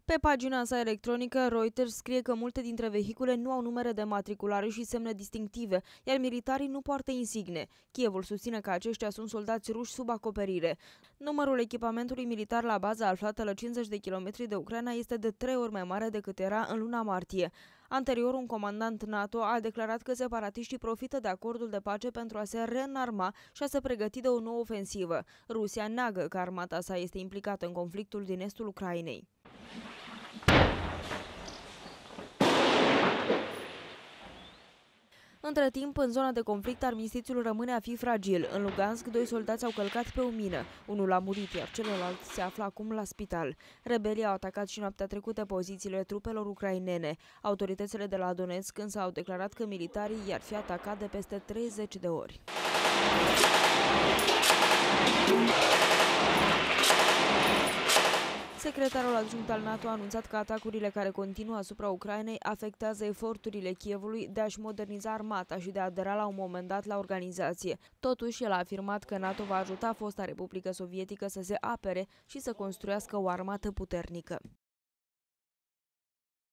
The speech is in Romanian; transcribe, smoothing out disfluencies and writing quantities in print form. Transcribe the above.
Pe pagina sa electronică, Reuters scrie că multe dintre vehicule nu au numere de matriculare și semne distinctive, iar militarii nu poartă insigne. Kievul susține că aceștia sunt soldați ruși sub acoperire. Numărul echipamentului militar la baza aflată la 50 de kilometri de Ucraina este de 3 ori mai mare decât era în luna martie. Anterior, un comandant NATO a declarat că separatiștii profită de acordul de pace pentru a se reînarma și a se pregăti de o nouă ofensivă. Rusia neagă că armata sa este implicată în conflictul din estul Ucrainei. Între timp, în zona de conflict, armistițiul rămâne a fi fragil. În Lugansk, 2 soldați au călcat pe o mină. Unul a murit, iar celălalt se află acum la spital. Rebelii au atacat și noaptea trecută pozițiile trupelor ucrainene. Autoritățile de la Donetsk însă au declarat că militarii i-ar fi atacat de peste 30 de ori. Secretarul adjunct al NATO a anunțat că atacurile care continuă asupra Ucrainei afectează eforturile Kievului de a-și moderniza armata și de a adera la un moment dat la organizație. Totuși, el a afirmat că NATO va ajuta fosta Republică Sovietică să se apere și să construiască o armată puternică.